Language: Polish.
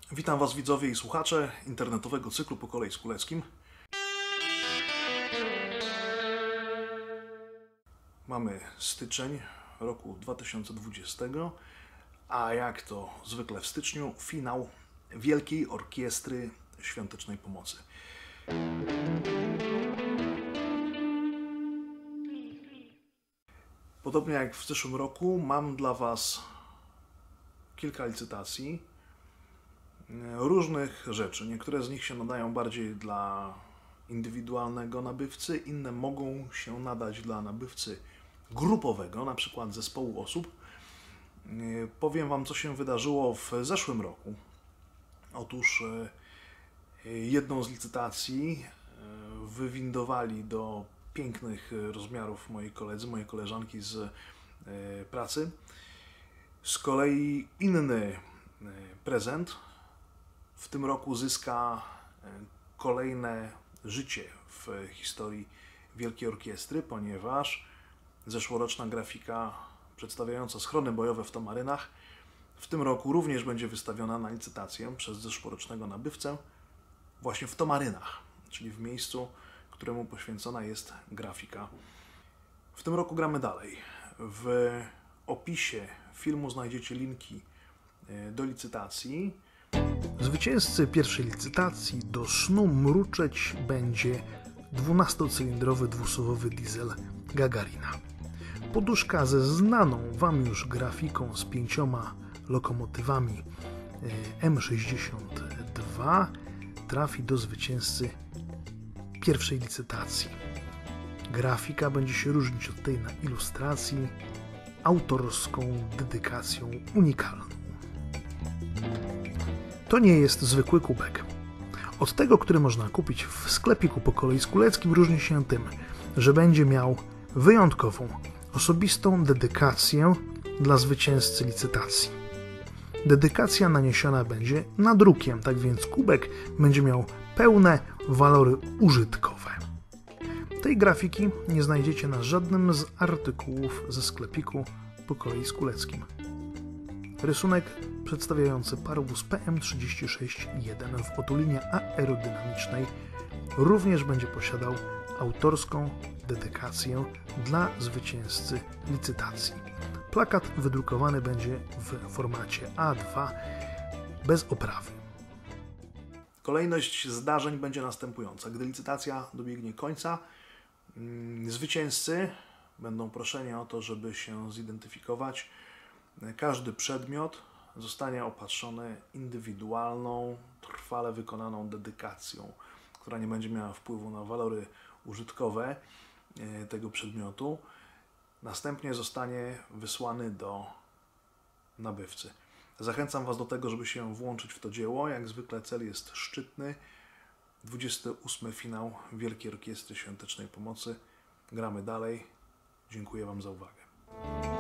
Witam Was widzowie i słuchacze internetowego cyklu Po kolei z Kuleckim. Mamy styczeń roku 2020, a jak to zwykle w styczniu, finał Wielkiej Orkiestry Świątecznej Pomocy. Podobnie jak w zeszłym roku mam dla Was kilka licytacji różnych rzeczy. Niektóre z nich się nadają bardziej dla indywidualnego nabywcy, inne mogą się nadać dla nabywcy grupowego, na przykład zespołu osób. Powiem Wam, co się wydarzyło w zeszłym roku. Otóż jedną z licytacji wywindowali do pięknych rozmiarów moi koledzy, moje koleżanki z pracy. Z kolei inny prezent w tym roku zyska kolejne życie w historii Wielkiej Orkiestry, ponieważ zeszłoroczna grafika przedstawiająca schrony bojowe w Tomarynach w tym roku również będzie wystawiona na licytację przez zeszłorocznego nabywcę właśnie w Tomarynach, czyli w miejscu, któremu poświęcona jest grafika. W tym roku gramy dalej. W opisie filmu znajdziecie linki do licytacji. Zwycięzcy pierwszej licytacji do snu mruczeć będzie 12-cylindrowy dwusuwowy diesel Gagarina. Poduszka ze znaną Wam już grafiką z 5 lokomotywami M62 trafi do zwycięzcy pierwszej licytacji. Grafika będzie się różnić od tej na ilustracji autorską dedykacją unikalną. To nie jest zwykły kubek. Od tego, który można kupić w sklepiku Po kolei z Kuleckim, różni się tym, że będzie miał wyjątkową, osobistą dedykację dla zwycięzcy licytacji. Dedykacja naniesiona będzie nadrukiem, tak więc kubek będzie miał pełne walory użytkowe. Tej grafiki nie znajdziecie na żadnym z artykułów ze sklepiku Po kolei z Kuleckim. Rysunek przedstawiający parowóz PM36-1 w otulinie aerodynamicznej również będzie posiadał autorską dedykację dla zwycięzcy licytacji. Plakat wydrukowany będzie w formacie A2 bez oprawy. Kolejność zdarzeń będzie następująca. Gdy licytacja dobiegnie końca, zwycięzcy będą proszeni o to, żeby się zidentyfikować. Każdy przedmiot zostanie opatrzony indywidualną, trwale wykonaną dedykacją, która nie będzie miała wpływu na walory użytkowe tego przedmiotu. Następnie zostanie wysłany do nabywcy. Zachęcam Was do tego, żeby się włączyć w to dzieło. Jak zwykle cel jest szczytny. 28. finał Wielkiej Orkiestry Świątecznej Pomocy. Gramy dalej. Dziękuję Wam za uwagę.